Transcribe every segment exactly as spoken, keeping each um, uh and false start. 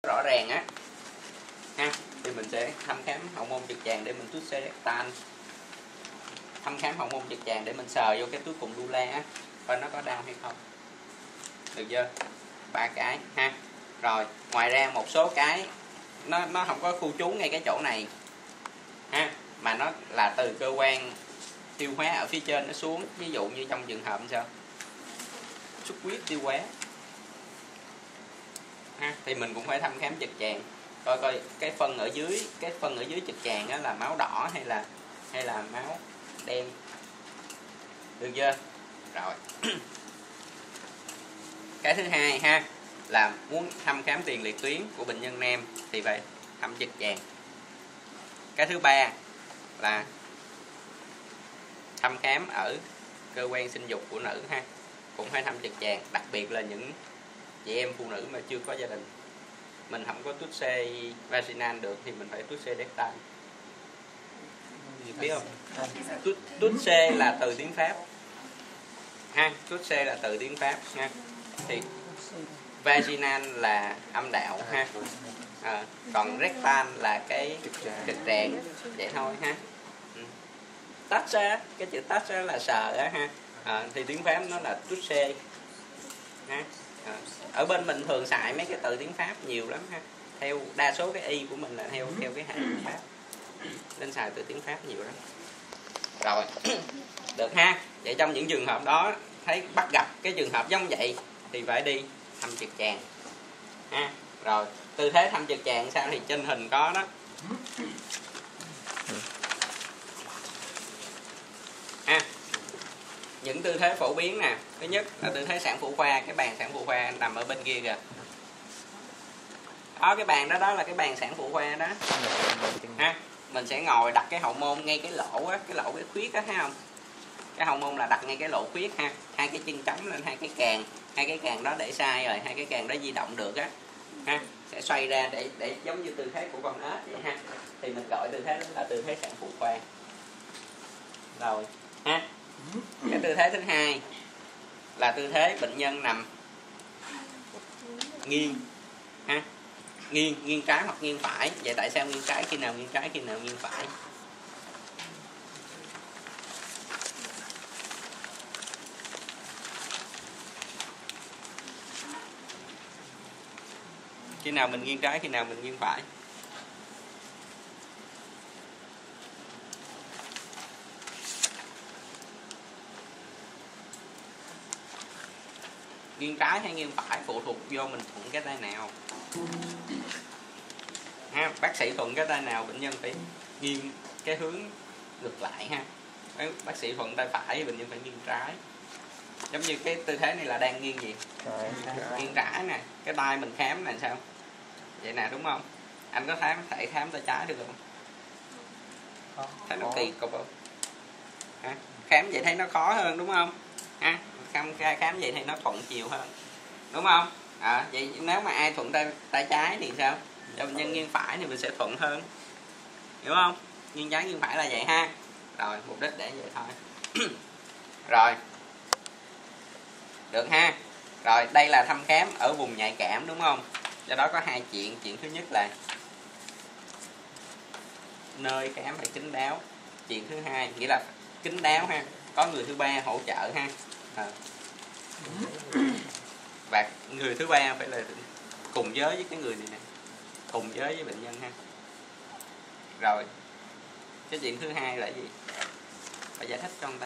rõ ràng á ha, thì mình sẽ thăm khám hậu môn trực tràng để mình tút xe rectal, thăm khám hậu môn trực tràng để mình sờ vô cái túi cùng dula á coi nó có đau hay không, được chưa? Ba cái ha. Rồi ngoài ra một số cái nó nó không có khu trú ngay cái chỗ này ha, mà nó là từ cơ quan tiêu hóa ở phía trên nó xuống, ví dụ như trong trường hợp sao xuất huyết tiêu hóa ha, thì mình cũng phải thăm khám trực tràng coi coi cái phân ở dưới cái phân ở dưới trực tràng đó là máu đỏ hay là hay là máu đen, được chưa? Rồi cái thứ hai ha là muốn thăm khám tiền liệt tuyến của bệnh nhân nam thì phải thăm trực tràng. Cái thứ ba là thăm khám ở cơ quan sinh dục của nữ ha, cũng phải thăm trực tràng, đặc biệt là những chị em phụ nữ mà chưa có gia đình. Mình không có tút xe vaginal được thì mình phải tút xe rectal, biết không? Tút, tút xe là từ tiếng Pháp ha, tút xe là từ tiếng Pháp ha, thì vaginal là âm đạo ha, à, còn rectal là cái trực tràng, vậy thôi ha. Tách ra, cái chữ tách ra là sờ á ha, à, thì tiếng Pháp nó là tút xe ha. À, ở bên mình thường xài mấy cái từ tiếng Pháp nhiều lắm ha, theo đa số cái y của mình là theo theo cái hệ tiếng Pháp nên xài từ tiếng Pháp nhiều lắm. Rồi được ha. Vậy trong những trường hợp đó thấy bắt gặp cái trường hợp giống vậy thì phải đi thăm trực tràng ha. Rồi tư thế thăm trực tràng sao thì trên hình có đó ha. Những tư thế phổ biến nè, thứ nhất là tư thế sản phụ khoa, cái bàn sản phụ khoa nằm ở bên kia kìa đó, cái bàn đó đó là cái bàn sản phụ khoa đó ha. Mình sẽ ngồi đặt cái hậu môn ngay cái lỗ á, cái lỗ cái khuyết á, thấy không? Cái hậu môn là đặt ngay cái lỗ khuyết ha, hai cái chân chống lên hai cái càng, hai cái càng đó để sai rồi, hai cái càng đó di động được á ha, sẽ xoay ra để để giống như tư thế của con ếch vậy ha, thì mình gọi tư thế đó là tư thế sản phụ khoa rồi ha. Cái tư thế thứ hai là tư thế bệnh nhân nằm nghiêng ha, nghiêng nghiêng trái hoặc nghiêng phải. Vậy tại sao nghiêng trái, khi nào nghiêng trái, khi nào nghiêng phải? Khi nào mình nghiêng trái, khi nào mình nghiêng phải? Nghiêng trái hay nghiêng phải phụ thuộc vô mình thuận cái tay nào ha. Bác sĩ thuận cái tay nào bệnh nhân phải nghiêng cái hướng ngược lại ha. Bác sĩ thuận tay phải bệnh nhân phải nghiêng trái. Giống như cái tư thế này là đang nghiêng gì? Nghiêng trái nè. Cái tay mình khám là sao? Vậy nè, đúng không? Anh có khám thể khám tay trái được không? Thấy nó kỳ cục không? Ha? Khám vậy thấy nó khó hơn đúng không? Ha? Khám, khám vậy thì nó thuận chiều hơn đúng không? À, vậy nếu mà ai thuận tay tay trái thì sao? Cho bệnh nhân nghiêng phải thì mình sẽ thuận hơn, hiểu không? Nghiêng trái nghiêng phải là vậy ha. Rồi mục đích để vậy thôi. Rồi được ha. Rồi đây là thăm khám ở vùng nhạy cảm đúng không? Do đó có hai chuyện. Chuyện thứ nhất là nơi khám phải kín đáo. Chuyện thứ hai nghĩa là kín đáo ha, có người thứ ba hỗ trợ ha. À. Và người thứ ba phải là cùng giới với cái người này nè, cùng giới với bệnh nhân ha. Rồi cái chuyện thứ hai là gì? Phải giải thích cho người ta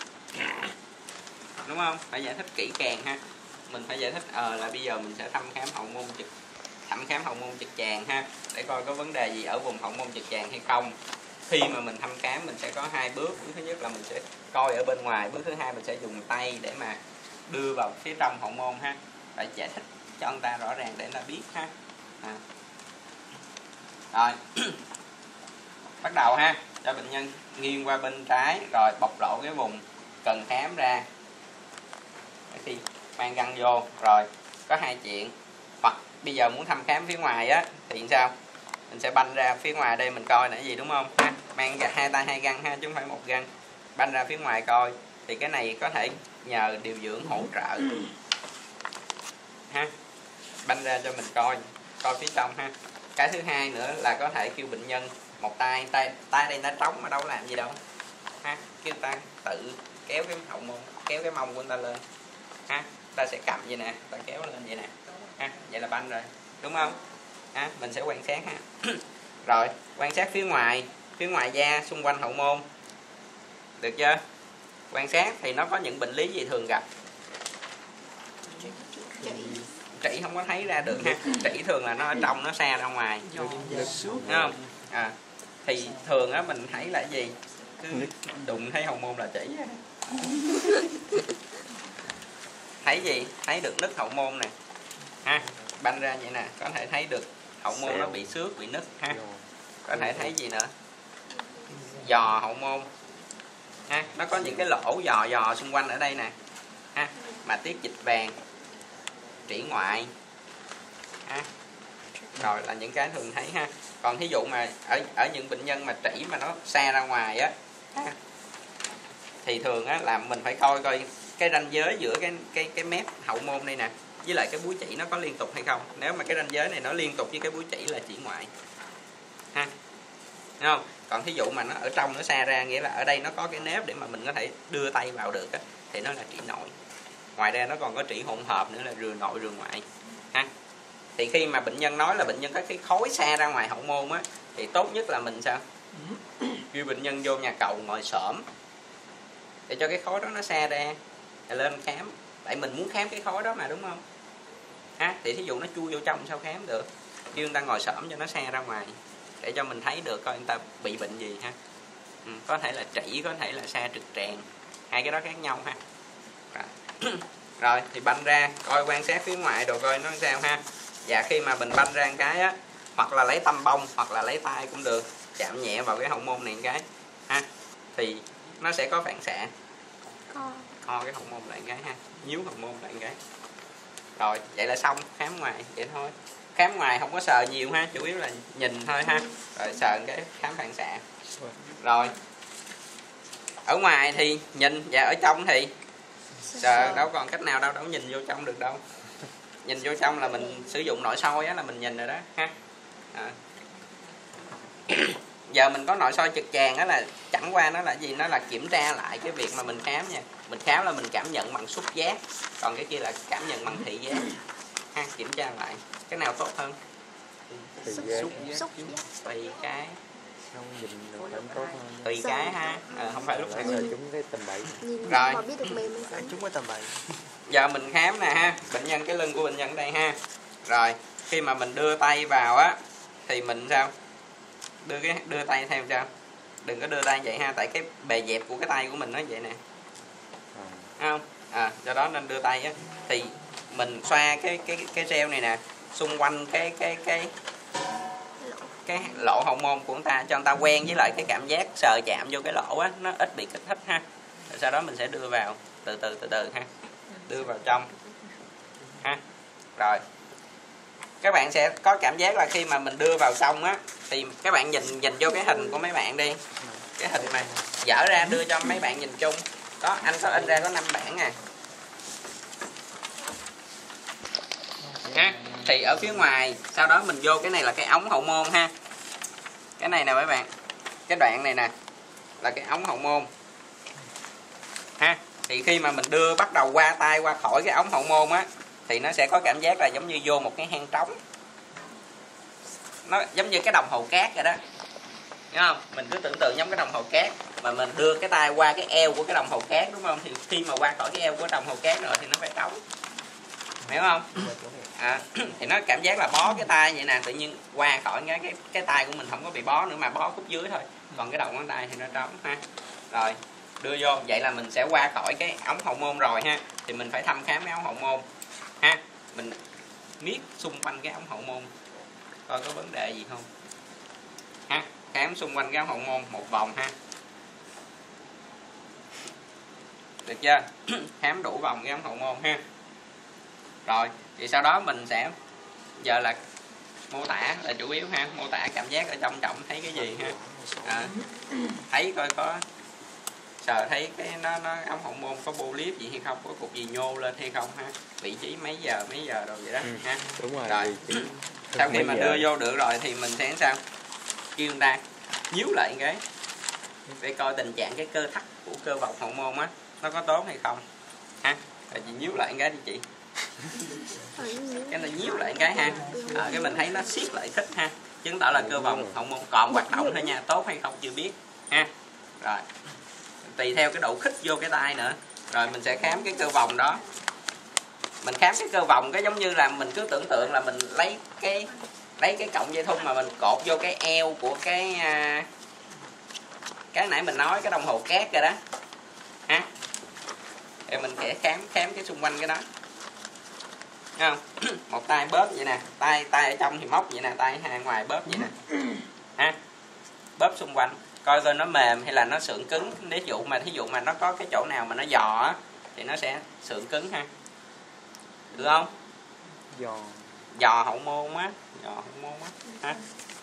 đúng không? Phải giải thích kỹ càng ha. Mình phải giải thích ờ là bây giờ mình sẽ thăm khám hậu môn trực thăm khám hậu môn trực tràng ha, để coi có vấn đề gì ở vùng hậu môn trực tràng hay không. Khi mà mình thăm khám mình sẽ có hai bước. Bước thứ nhất là mình sẽ coi ở bên ngoài, bước thứ hai mình sẽ dùng tay để mà đưa vào phía trong hậu môn ha. Phải giải thích cho người ta rõ ràng để người ta biết ha. À. Rồi bắt đầu ha, cho bệnh nhân nghiêng qua bên trái rồi bộc lộ cái vùng cần khám ra thì mang găng vô. Rồi có hai chuyện, hoặc bây giờ muốn thăm khám phía ngoài á thì sao? Mình sẽ banh ra phía ngoài đây mình coi là cái gì đúng không ha? Mang hai tay hai găng ha, chứ không phải một găng. Banh ra phía ngoài coi thì cái này có thể nhờ điều dưỡng hỗ trợ ha, banh ra cho mình coi coi phía trong ha. Cái thứ hai nữa là có thể kêu bệnh nhân một tay tay tay đây nó trống mà đâu làm gì đâu ha, kêu ta tự kéo cái hậu môn, kéo cái mông của người ta lên ha, ta sẽ cầm vậy nè, ta kéo lên vậy nè ha, vậy là banh rồi đúng không ha. Mình sẽ quan sát ha. Rồi quan sát phía ngoài, phía ngoài da xung quanh hậu môn, được chưa? Quan sát thì nó có những bệnh lý gì thường gặp? Trĩ không có thấy ra được ha, trĩ thường là nó ở trong, nó xa ra ngoài đúng không? À, thì thường á mình thấy là gì, cứ đụng thấy hậu môn là trĩ. Thấy gì? Thấy được nứt hậu môn nè ha, banh ra vậy nè, có thể thấy được hậu môn nó bị xước, bị nứt ha. Có thể thấy gì nữa? Giò hậu môn ha, nó có những cái lỗ giò giò xung quanh ở đây nè ha, mà tiết dịch vàng, trĩ ngoại ha. Rồi là những cái thường thấy ha. Còn thí dụ mà ở ở những bệnh nhân mà trĩ mà nó xa ra ngoài á ha, thì thường á là mình phải coi coi cái ranh giới giữa cái cái cái mép hậu môn đây nè với lại cái búi trĩ nó có liên tục hay không. Nếu mà cái ranh giới này nó liên tục với cái búi trĩ là trĩ ngoại ha, đúng không? Còn thí dụ mà nó ở trong nó xa ra, nghĩa là ở đây nó có cái nếp để mà mình có thể đưa tay vào được á, thì nó là trĩ nội. Ngoài ra nó còn có trĩ hỗn hợp nữa là rừa nội rừa ngoại ha. Thì khi mà bệnh nhân nói là bệnh nhân có cái khối xa ra ngoài hậu môn á, thì tốt nhất là mình sao? Kêu bệnh nhân vô nhà cầu ngồi xổm để cho cái khối đó nó xa ra, rồi lên khám. Tại mình muốn khám cái khối đó mà, đúng không? Ha, thì thí dụ nó chui vô trong sao khám được? Kêu người ta ngồi xổm cho nó xa ra ngoài để cho mình thấy được coi người ta bị bệnh gì ha. Ừ, có thể là trĩ, có thể là sa trực tràng, hai cái đó khác nhau ha. Rồi, rồi thì banh ra coi quan sát phía ngoài rồi coi nó sao ha. Và khi mà mình banh ra một cái á, hoặc là lấy tăm bông hoặc là lấy tay cũng được, chạm nhẹ vào cái hậu môn này một cái ha, thì nó sẽ có phản xạ co cái hậu môn lại một cái ha, nhíu hậu môn lại một cái. Rồi vậy là xong, khám ngoài vậy thôi. Khám ngoài không có sờ nhiều ha, chủ yếu là nhìn thôi ha, rồi sờ cái khám phản xạ. Rồi ở ngoài thì nhìn, và ở trong thì sờ, đâu còn cách nào đâu, đâu nhìn vô trong được đâu. Nhìn vô trong là mình sử dụng nội soi á, là mình nhìn rồi đó ha. À. Giờ mình có nội soi trực tràng á, là chẳng qua nó là gì, nó là kiểm tra lại cái việc mà mình khám nha. Mình khám là mình cảm nhận bằng xúc giác, còn cái kia là cảm nhận bằng thị giác ha. Kiểm tra lại cái nào tốt hơn? Xúc Xúc Tùy cái, không nhìn được vẫn tốt hơn. tùy cái ha, à, không phải lúc nào Giờ chúng cái tầm bậy. Nhìn rồi mà biết được mềm hay không? Chúng có tầm bậy. Giờ mình khám nè ha, bệnh nhân, cái lưng của bệnh nhân ở đây ha. Rồi khi mà mình đưa tay vào á thì mình sao? Đưa cái đưa tay theo sao? Đừng có đưa tay vậy ha, tại cái bề dẹp của cái tay của mình nó vậy nè. Thấy không? À, do đó nên đưa tay á thì mình xoa cái cái cái gel này nè xung quanh cái cái cái cái lỗ hậu môn của người ta, cho người ta quen với lại cái cảm giác sờ chạm vô cái lỗ á, nó ít bị kích thích ha. Rồi sau đó mình sẽ đưa vào từ từ từ từ ha, đưa vào trong ha. Rồi các bạn sẽ có cảm giác là khi mà mình đưa vào trong á, thì các bạn nhìn nhìn vô cái hình của mấy bạn đi, cái hình này dở ra đưa cho mấy bạn nhìn chung. Đó, anh có in ra có năm bản à ha. Thì ở phía ngoài, sau đó mình vô cái này là cái ống hậu môn ha. Cái này nè mấy bạn, cái đoạn này nè là cái ống hậu môn ha. Thì khi mà mình đưa bắt đầu qua tay qua khỏi cái ống hậu môn á, thì nó sẽ có cảm giác là giống như vô một cái hang trống, nó giống như cái đồng hồ cát vậy đó, hiểu không? Mình cứ tưởng tượng giống cái đồng hồ cát mà mình đưa cái tay qua cái eo của cái đồng hồ cát, đúng không? Thì khi mà qua khỏi cái eo của đồng hồ cát rồi thì nó phải trống, hiểu không? À, thì nó cảm giác là bó cái tay vậy nè, tự nhiên qua khỏi cái cái cái tay của mình không có bị bó nữa mà bó khúc dưới thôi, còn cái đầu ngón tay thì nó trống ha. Rồi đưa vô, vậy là mình sẽ qua khỏi cái ống hậu môn rồi ha. Thì mình phải thăm khám cái ống hậu môn ha, mình miết xung quanh cái ống hậu môn coi có vấn đề gì không ha. Khám xung quanh cái ống hậu môn một vòng ha, được chưa? Khám đủ vòng cái ống hậu môn ha. Rồi thì sau đó mình sẽ, giờ là mô tả là chủ yếu ha, mô tả cảm giác ở trong trọng thấy cái gì ha. À, thấy coi có sờ thấy cái nó nó ống hậu môn có polyp gì hay không, có cục gì nhô lên hay không ha, vị trí mấy giờ mấy giờ rồi vậy đó ừ, ha. Đúng rồi, rồi. sau khi mà đưa vô được rồi thì mình sẽ sao kêu người ta nhíu lại cái để coi tình trạng cái cơ thắt của cơ bọc hậu môn á nó có tốt hay không ha. Rồi chị nhíu lại cái đi chị, cái này nhíu lại cái ha, à, cái mình thấy nó siết lại thích ha, chứng tỏ là cơ vòng hậu môn còn hoạt động thôi nha, tốt hay không chưa biết ha. Rồi tùy theo cái độ khích vô cái tay nữa, rồi mình sẽ khám cái cơ vòng đó. Mình khám cái cơ vòng cái giống như là mình cứ tưởng tượng là mình lấy cái lấy cái cọng dây thun mà mình cột vô cái eo của cái cái nãy mình nói cái đồng hồ cát rồi đó ha. Thì mình sẽ khám khám cái xung quanh cái đó. Thấy không? Một tay bóp vậy nè, tay tay ở trong thì móc vậy nè, tay hai ngoài bóp vậy nè. Ha. Bóp xung quanh, coi coi nó mềm hay là nó sượng cứng. Ví dụ mà thí dụ mà nó có cái chỗ nào mà nó giò á thì nó sẽ sượng cứng ha. Được không? Giò. Giò hậu môn á, giò hậu môn á ha.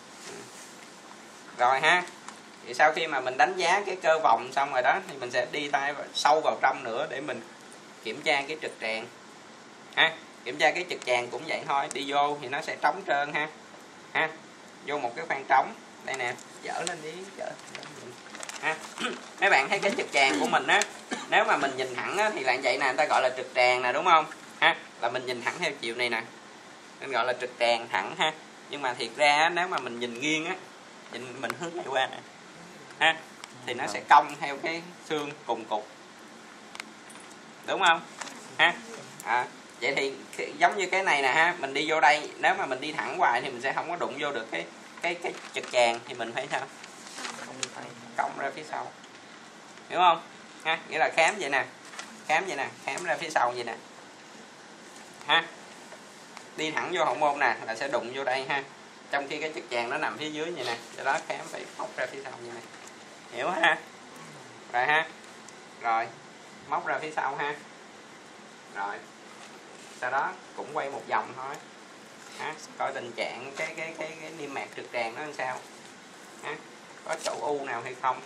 Rồi ha. Thì sau khi mà mình đánh giá cái cơ vòng xong rồi đó thì mình sẽ đi tay sâu vào trong nữa để mình kiểm tra cái trực tràng ha. Kiểm tra cái trực tràng cũng vậy thôi, đi vô thì nó sẽ trống trơn ha. Ha. Vô một cái khoang trống. Đây nè, dở lên đi, dở. Ha. Mấy bạn thấy cái trực tràng của mình á, nếu mà mình nhìn thẳng á thì là vậy nè, người ta gọi là trực tràng nè đúng không? Ha, là mình nhìn thẳng theo chiều này nè. Nên gọi là trực tràng thẳng ha. Nhưng mà thiệt ra á, nếu mà mình nhìn nghiêng á, nhìn mình hướng này qua nè. Ha, thì nó sẽ cong theo cái xương cùng cục. Đúng không? Ha. À, vậy thì giống như cái này nè ha, mình đi vô đây, nếu mà mình đi thẳng hoài thì mình sẽ không có đụng vô được cái cái cái trực tràng thì mình phải sao? Cong ra phía sau. Hiểu không? Ha, nghĩa là khám vậy nè. Khám vậy nè, khám ra phía sau vậy nè. Ha. Đi thẳng vô hậu môn nè là sẽ đụng vô đây ha. Trong khi cái trực tràng nó nằm phía dưới vậy nè, do đó khám phải móc ra phía sau như này. Hiểu ha? Rồi ha. Rồi, móc ra phía sau ha. Rồi. Sau đó cũng quay một vòng thôi. Ha, coi tình trạng cái cái cái cái niêm mạc trực tràng nó làm sao. Ha, có chỗ u nào hay không?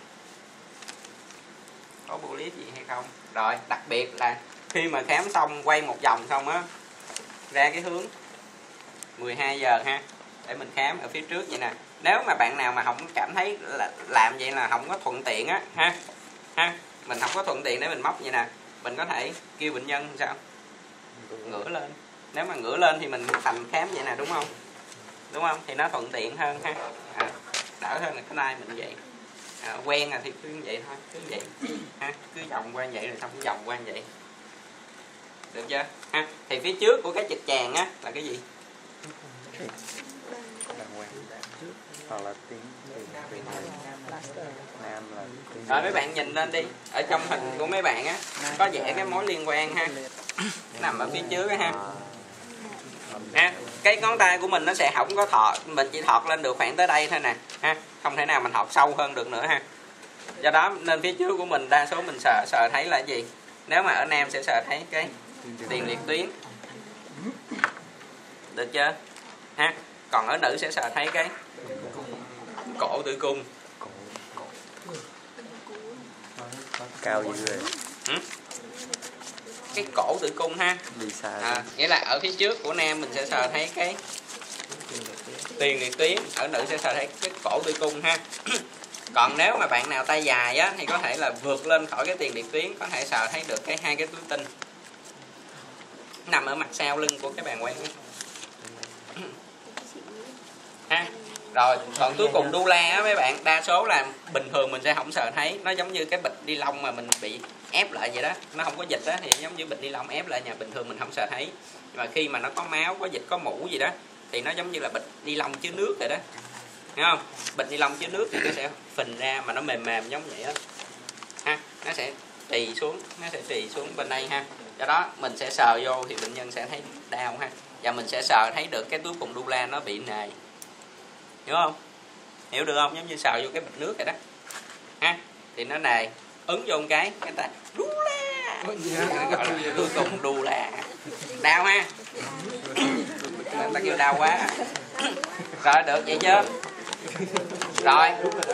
Có polyp gì hay không? Rồi, đặc biệt là khi mà khám xong quay một vòng xong á, ra cái hướng mười hai giờ ha, để mình khám ở phía trước vậy nè. Nếu mà bạn nào mà không cảm thấy là làm vậy là không có thuận tiện á ha, ha, mình không có thuận tiện để mình móc vậy nè, mình có thể kêu bệnh nhân sao ngửa lên. Nếu mà ngửa lên thì mình thành khám vậy nè đúng không? Đúng không? Thì nó thuận tiện hơn ha. À, đỡ hơn là cái tay mình vậy. À, quen à thì cứ như vậy thôi, cứ vậy ha, cứ vòng qua vậy rồi xong cứ vòng qua vậy. Được chưa? Ha. Thì phía trước của cái trực tràng á là cái gì? Hoặc là tiếng tiếng nam là tiếng. Rồi mấy bạn nhìn lên đi, ở trong hình của mấy bạn á có vẽ cái mối liên quan ha, nằm ở phía trước á ha. Ha, cái ngón tay của mình nó sẽ không có thọt, mình chỉ thọt lên được khoảng tới đây thôi nè ha, không thể nào mình thọt sâu hơn được nữa ha. Do đó nên phía trước của mình đa số mình sờ sờ thấy là gì? Nếu mà ở nam sẽ sờ thấy cái tiền liệt tuyến. Được chưa? Ha. Còn ở nữ sẽ sờ thấy cái cổ tử cung. Cao dữ rồi. Ừ? Cái cổ tử cung ha. Đi xa. À, nghĩa là ở phía trước của nam mình sẽ sờ thấy cái tiền liệt tuyến, ở nữ sẽ sờ thấy cái cổ tử cung ha. Còn nếu mà bạn nào tay dài á thì có thể là vượt lên khỏi cái tiền liệt tuyến, có thể sờ thấy được cái hai cái túi tinh nằm ở mặt sau lưng của cái bàn quay ha. Rồi còn cuối cùng đu la á mấy bạn, đa số là bình thường mình sẽ không sờ thấy, nó giống như cái bịch ni lông mà mình bị ép lại vậy đó, nó không có dịch á thì giống như bịch ni lông ép lại nhà, bình thường mình không sờ thấy. Nhưng mà khi mà nó có máu, có dịch, có mũ gì đó thì nó giống như là bịch ni lông chứa nước vậy đó. Hiểu không? Bịch ni lông chứa nước thì nó sẽ phình ra mà nó mềm mềm giống vậy đó. Ha, nó sẽ trì xuống, nó sẽ trì xuống bên đây ha. Do đó mình sẽ sờ vô thì bệnh nhân sẽ thấy đau ha. Và mình sẽ sờ thấy được cái túi cùng đu la nó bị nề. Hiểu không? Hiểu được không? Giống như sờ vô cái bịch nước vậy đó. Ha, thì nó nề, ứng vô một cái, cái ta đu la. Gọi là túi cùng đu la. Đau ha. Người ta kêu đau quá. Rồi được vậy chưa? Rồi.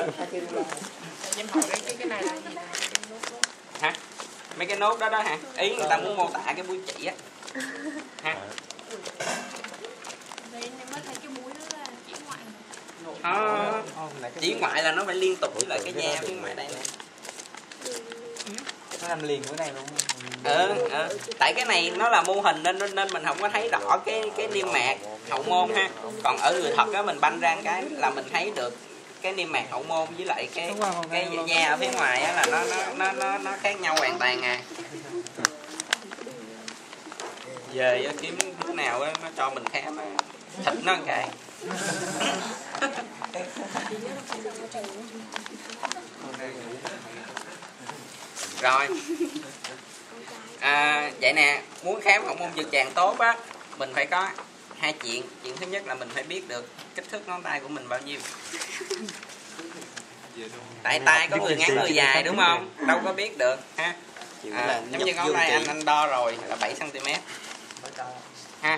Hả? Mấy cái nốt đó đó hả? Ý người ta muốn mô tả cái búi chỉ á. Ha. nó chỉ ngoại là nó phải liên tục với lại cái da phía ngoài đây nè. Nó nằm liền cái này luôn. Ừ, ừ. Tại cái này nó là mô hình nên nên mình không có thấy rõ cái cái niêm mạc hậu môn ha. Còn ở người thật á mình banh ra cái là mình thấy được cái niêm mạc hậu môn với lại cái cái da ở phía ngoài á là nó nó nó nó nó khác nhau hoàn toàn à. Về kiếm cái nào á nó cho mình khám á, thịt nó một cái. Rồi à, vậy nè, muốn khám hậu môn trực tràng tốt á mình phải có hai chuyện. Chuyện thứ nhất là mình phải biết được kích thước ngón tay của mình bao nhiêu. Tại tay có người ngắn người dài đúng không, đâu có biết được ha. À, giống như ngón tay anh anh đo rồi là bảy xăng ti mét ha.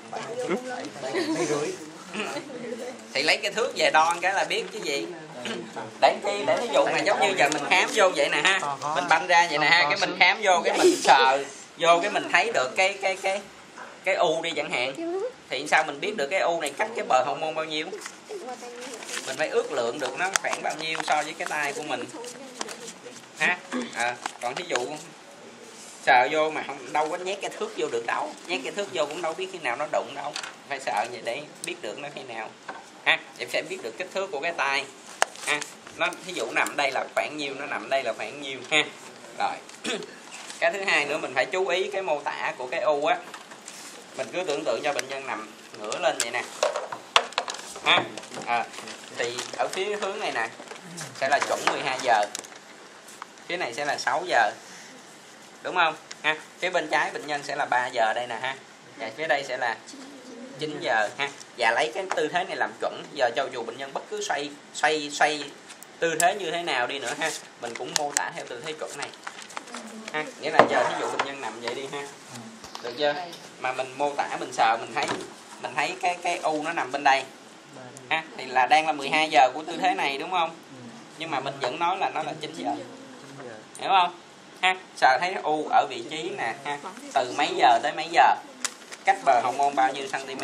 Thì lấy cái thước về đo cái là biết chứ gì. Để chi để ví dụ mà giống như giờ mình khám vô vậy nè ha, mình banh ra vậy nè ha, cái mình khám vô cái mình sờ vô cái mình thấy được cái cái cái cái u đi chẳng hạn, thì sao mình biết được cái u này cách cái bờ hậu môn bao nhiêu? Mình phải ước lượng được nó khoảng bao nhiêu so với cái tay của mình ha. À, còn thí dụ sờ vô mà không đâu có nhét cái thước vô được đâu, nhét cái thước vô cũng đâu biết khi nào nó đụng đâu, phải sờ vậy để biết được nó khi nào ha. Em sẽ biết được kích thước của cái tay ha. Nó thí dụ nằm đây là khoảng nhiêu, nó nằm đây là khoảng nhiêu ha. Rồi cái thứ hai nữa mình phải chú ý cái mô tả của cái u á. Mình cứ tưởng tượng cho bệnh nhân nằm ngửa lên vậy nè ha. À, thì ở phía hướng này nè sẽ là chuẩn mười hai giờ, phía này sẽ là sáu giờ đúng không ha. Phía bên trái bệnh nhân sẽ là ba giờ đây nè ha, và phía đây sẽ là chín giờ ha. Và lấy cái tư thế này làm chuẩn. Giờ cho dù bệnh nhân bất cứ xoay xoay xoay tư thế như thế nào đi nữa ha, mình cũng mô tả theo tư thế chuẩn này ha. Nghĩa là giờ ví dụ bệnh nhân nằm vậy đi ha, được chưa, mà mình mô tả mình sờ mình thấy mình thấy cái cái u nó nằm bên đây ha, thì là đang là mười hai giờ của tư thế này đúng không, nhưng mà mình vẫn nói là nó là chín giờ, hiểu không ha. Sờ thấy u ở vị trí nè ha, từ mấy giờ tới mấy giờ, cách bờ hậu môn bao nhiêu cm.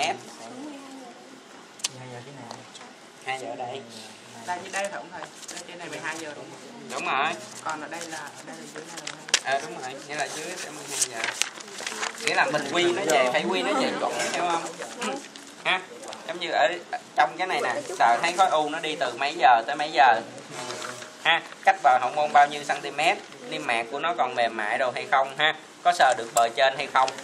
Hai giờ ở đây. Đây như đây phải không thầy? Đây trên này mười hai giờ đúng không? Đúng rồi. Còn ở đây là ở đây là dưới này. À, đúng rồi, nghĩa là dưới sẽ mười hai giờ. Nghĩa là mình quy nó về, phải quy nó về chuẩn, hiểu không? Ha. Giống như ở trong cái này nè, sờ thấy khối u nó đi từ mấy giờ tới mấy giờ. Ha, cách bờ hậu môn bao nhiêu cm, niêm mạc của nó còn mềm mại đâu hay không ha, có sờ được bờ trên hay không.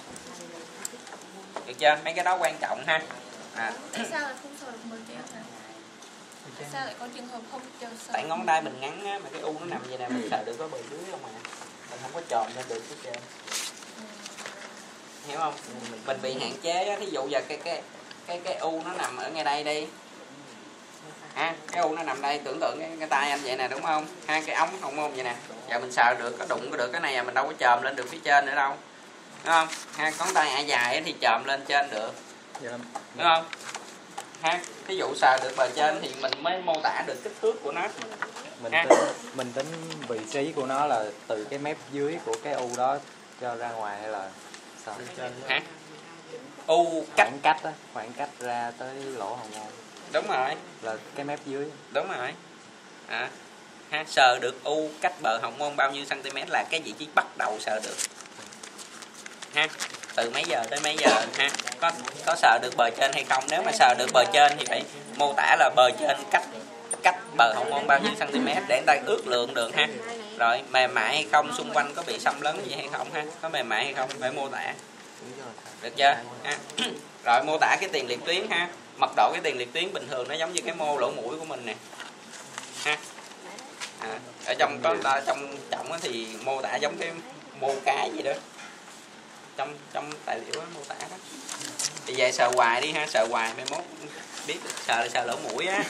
Được chưa? Mấy cái đó quan trọng ha. À. Tại sao lại không sờ được bờ trên hả? Tại sao lại có trường hợp không chờ sờ? Tại ngón tay mình ngắn á, mà cái u nó nằm vậy nè, mình sờ được có bờ dưới không à. Mình không có chồm lên được cái trên. Hiểu không? Mình bị hạn chế á, thí dụ giờ cái cái cái cái u nó nằm ở ngay đây đi. Ha, cái u nó nằm đây, tưởng tượng cái, cái tay anh vậy nè đúng không? Ha, cái ống hậu môn vậy nè. Giờ mình sờ được, có đụng có được cái này, mình đâu có chồm lên được phía trên nữa đâu. Đúng không? Ha, ngón tay ai dài thì chồm lên trên được. Đúng không? Ha, ví dụ sờ được bờ trên thì mình mới mô tả được kích thước của nó. Mình ha. tính, mình tính vị trí của nó là từ cái mép dưới của cái u đó cho ra ngoài hay là sao? Hả? U cách Khoảng cách á, khoảng cách ra tới lỗ hậu môn. Đúng rồi. Là cái mép dưới. Đúng rồi. À. Ha, sờ được u cách bờ hậu môn bao nhiêu cm là cái vị trí bắt đầu sờ được. Ha, từ mấy giờ tới mấy giờ ha, có có sờ được bờ trên hay không. Nếu mà sờ được bờ trên thì phải mô tả là bờ trên cách cách bờ hậu môn bao nhiêu cm để người ta ước lượng được ha. Rồi mềm mại hay không, xung quanh có bị xâm lấn gì hay không ha, có mềm mại hay không phải mô tả. Được chưa ha. Rồi mô tả cái tiền liệt tuyến ha, mật độ cái tiền liệt tuyến bình thường nó giống như cái mô lỗ mũi của mình nè ha. À, ở trong có trong trọng thì mô tả giống cái mô cái gì đó, trong trong tài liệu đó, mô tả đó. Thì về sờ hoài đi ha, sờ hoài mai mốt biết sờ là sờ lỗ mũi á.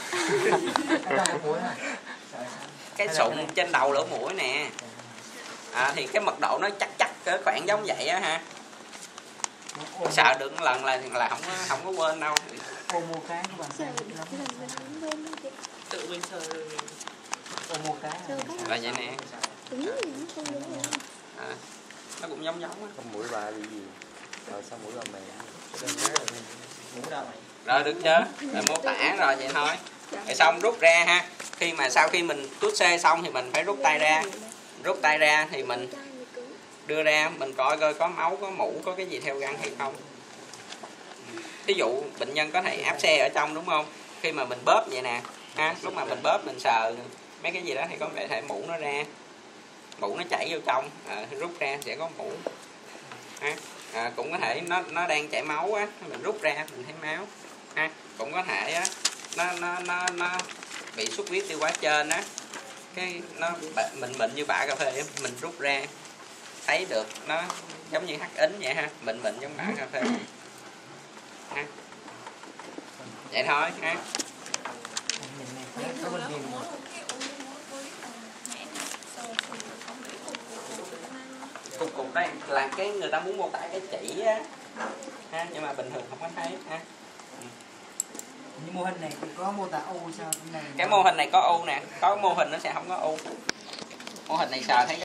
Cái sụn trên đầu lỗ mũi nè. À, thì cái mật độ nó chắc chắc cỡ khoảng giống vậy á ha. Sờ được một lần là là không có không có quên đâu. Ô mô cái của bạn xem tự mình sờ ô mô cái là vậy nè. À, nó cũng giống giống á. Con mũi bà bị gì? Rồi sao mũi bà mềm? Rồi được chưa? Rồi mô tả rồi vậy thôi. rồi xong rút ra ha. Khi mà sau khi mình tút xe xong thì mình phải rút tay ra, rút tay ra thì mình đưa ra mình coi coi có máu, có mũ, có cái gì theo răng hay không. Ví dụ bệnh nhân có thể áp xe ở trong đúng không, khi mà mình bóp vậy nè ha, lúc mà mình bóp mình sờ mấy cái gì đó thì có thể mũ nó ra, mũ nó chảy vô trong, à, rút ra sẽ có mũ ha. À, cũng có thể nó nó đang chảy máu á, mình rút ra mình thấy máu ha. Cũng có thể á, nó nó nó nó bị xuất huyết tiêu hóa trên á, cái nó mình bệnh như bã cà phê á, mình rút ra thấy được nó giống như hắc ính vậy ha, bệnh bệnh giống bã cà phê ha. Vậy thôi ha. Bình thường là muốn một cái u với mẹ rồi thì không bị cục cục cục Cục cục đây là cái người ta muốn mô tả cái chỉ á ha, nhưng mà bình thường không có thấy ha. Như mô hình này thì có mô tả u sao? Cái này Cái mô hình này có u nè, có mô hình nó sẽ không có u. Mô hình này sờ thấy